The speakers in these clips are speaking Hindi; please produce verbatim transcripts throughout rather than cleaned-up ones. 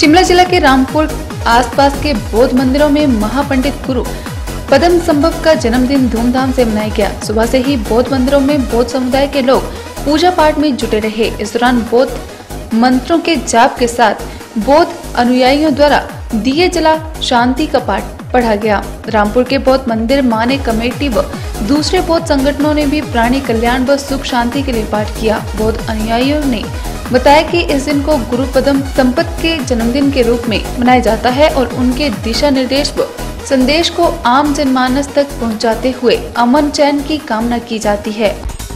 शिमला जिला के रामपुर आसपास के बौद्ध मंदिरों में महापंडित गुरु पद्म संभव का जन्मदिन धूमधाम से मनाया गया। सुबह से ही बौद्ध मंदिरों में बौद्ध समुदाय के लोग पूजा पाठ में जुटे रहे। इस दौरान बौद्ध मंत्रों के जाप के साथ बौद्ध अनुयायियों द्वारा दिए जला शांति का पाठ पढ़ा गया। रामपुर के बौद्ध मंदिर माने कमेटी व दूसरे बौद्ध संगठनों ने भी प्राणी कल्याण व सुख शांति के लिए पाठ किया। बौद्ध अनुयायियों ने बताया कि इस दिन को गुरु पद्म संपत के जन्मदिन के रूप में मनाया जाता है और उनके दिशा निर्देश व संदेश को आम जनमानस तक पहुंचाते हुए अमन चैन की कामना की जाती है।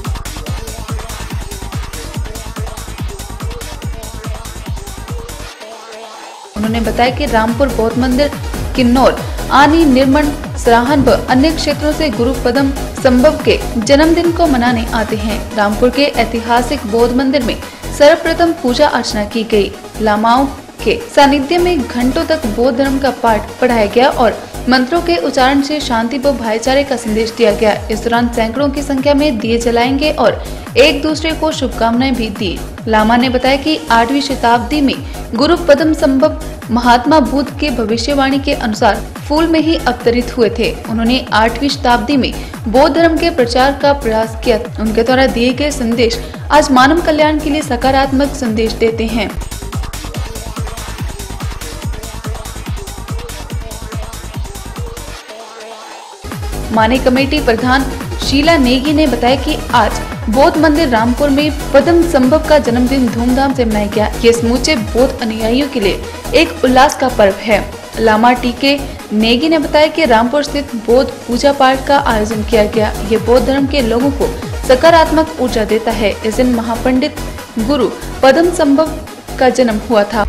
उन्होंने बताया कि रामपुर बौद्ध मंदिर, किन्नौर, आनी, निर्मल, सराहन व अन्य क्षेत्रों से गुरु पद्म संभव के जन्मदिन को मनाने आते हैं। रामपुर के ऐतिहासिक बौद्ध मंदिर में सर्वप्रथम पूजा अर्चना की गई। लामाओं के सानिध्य में घंटों तक बौद्ध धर्म का पाठ पढ़ाया गया और मंत्रों के उच्चारण से शांति व भाईचारे का संदेश दिया गया। इस दौरान सैकड़ों की संख्या में दिए जलाएंगे और एक दूसरे को शुभकामनाएं भी दी। लामा ने बताया कि आठवीं शताब्दी में गुरु पद्म संभव महात्मा बुद्ध के भविष्यवाणी के अनुसार फूल में ही अवतरित हुए थे। उन्होंने आठवीं शताब्दी में बौद्ध धर्म के प्रचार का प्रयास किया। उनके द्वारा दिए गए संदेश आज मानव कल्याण के लिए सकारात्मक संदेश देते हैं। माने कमेटी प्रधान शीला नेगी ने बताया कि आज बौद्ध मंदिर रामपुर में पद्म संभव का जन्मदिन धूमधाम से मनाया गया। ये समूचे बौद्ध अनुयायियों के लिए एक उल्लास का पर्व है। लामा टीके नेगी ने बताया कि रामपुर स्थित बौद्ध पूजा पाठ का आयोजन किया गया। ये बौद्ध धर्म के लोगों को सकारात्मक ऊर्जा देता है। इस दिन महापंडित गुरु पद्म संभव का जन्म हुआ था।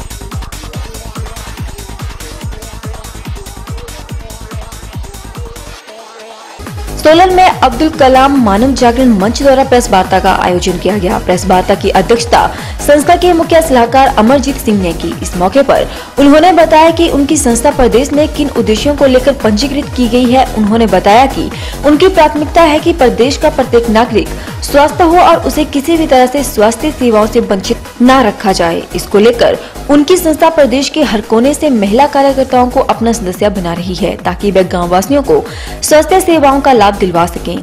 सोलन में अब्दुल कलाम मानव जागरण मंच द्वारा प्रेस वार्ता का आयोजन किया गया। प्रेस वार्ता की अध्यक्षता संस्था के मुख्य सलाहकार अमरजीत सिंह ने की। इस मौके पर उन्होंने बताया कि उनकी संस्था प्रदेश में किन उद्देश्यों को लेकर पंजीकृत की गई है। उन्होंने बताया कि उनकी प्राथमिकता है कि प्रदेश का प्रत्येक नागरिक स्वस्थ हो और उसे किसी भी तरह से स्वास्थ्य सेवाओं से वंचित न रखा जाए। इसको लेकर उनकी संस्था प्रदेश के हर कोने से महिला कार्यकर्ताओं को अपना सदस्य बना रही है ताकि वे गाँव वासियों को स्वास्थ्य सेवाओं का लाभ दिलवा सकें।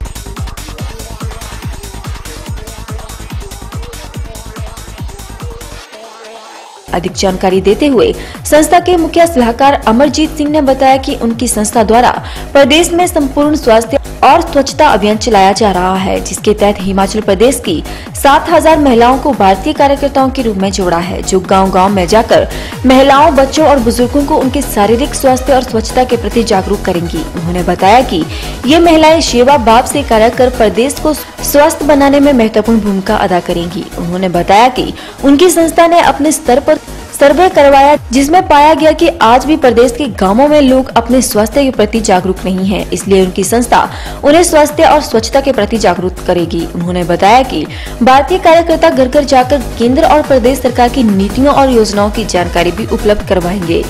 अधिक जानकारी देते हुए संस्था के मुख्य सलाहकार अमरजीत सिंह ने बताया कि उनकी संस्था द्वारा प्रदेश में संपूर्ण स्वास्थ्य और स्वच्छता अभियान चलाया जा रहा है, जिसके तहत हिमाचल प्रदेश की सात हजार महिलाओं को भारतीय कार्यकर्ताओं के रूप में जोड़ा है, जो गांव-गांव में जाकर महिलाओं, बच्चों और बुजुर्गों को उनके शारीरिक स्वास्थ्य और स्वच्छता के प्रति जागरूक करेंगी। उन्होंने बताया कि ये महिलाएं सेवा भाव से कार्य कर प्रदेश को स्वस्थ बनाने में महत्वपूर्ण भूमिका अदा करेंगी। उन्होंने बताया कि उनकी संस्था ने अपने स्तर पर सर्वे करवाया, जिसमें पाया गया कि आज भी प्रदेश के गांवों में लोग अपने स्वास्थ्य के प्रति जागरूक नहीं हैं। इसलिए उनकी संस्था उन्हें स्वास्थ्य और स्वच्छता के प्रति जागरूक करेगी। उन्होंने बताया कि भारतीय कार्यकर्ता घर घर जाकर केंद्र और प्रदेश सरकार की नीतियों और योजनाओं की जानकारी भी उपलब्ध करवाएंगे।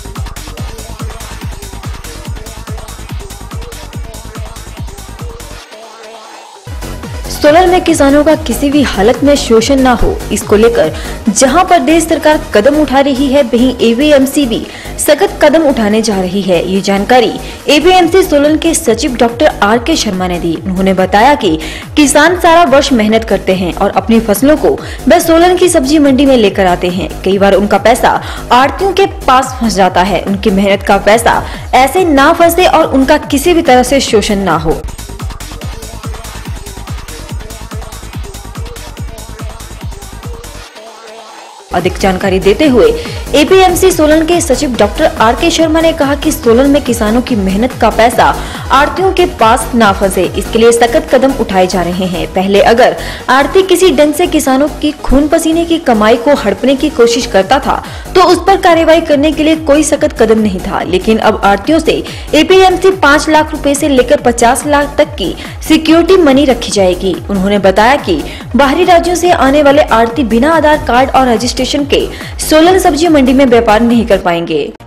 सोलन में किसानों का किसी भी हालत में शोषण न हो, इसको लेकर जहां प्रदेश सरकार कदम उठा रही है, वहीं एपीएमसी भी सख्त कदम उठाने जा रही है। ये जानकारी एपीएमसी सोलन के सचिव डॉक्टर आर के शर्मा ने दी। उन्होंने बताया कि किसान सारा वर्ष मेहनत करते हैं और अपनी फसलों को वे सोलन की सब्जी मंडी में लेकर आते हैं। कई बार उनका पैसा आढ़तियों के पास फंस जाता है। उनकी मेहनत का पैसा ऐसे ना फंसे और उनका किसी भी तरह से शोषण ना हो। अधिक जानकारी देते हुए एपीएमसी सोलन के सचिव डॉक्टर आर के शर्मा ने कहा कि सोलन में किसानों की मेहनत का पैसा आढ़तियों के पास ना फंसे, इसके लिए सख्त कदम उठाए जा रहे हैं। पहले अगर आढ़ती किसी ढंग से किसानों की खून पसीने की कमाई को हड़पने की कोशिश करता था तो उस पर कार्रवाई करने के लिए कोई सख्त कदम नहीं था, लेकिन अब आढ़तियों से एपीएमसी पाँच लाख रुपए से लेकर पचास लाख तक की सिक्योरिटी मनी रखी जाएगी। उन्होंने बताया कि बाहरी राज्यों से आने वाले आढ़ती बिना आधार कार्ड और रजिस्ट्रेशन के सोलन सब्जी मंडी में व्यापार नहीं कर पाएंगे।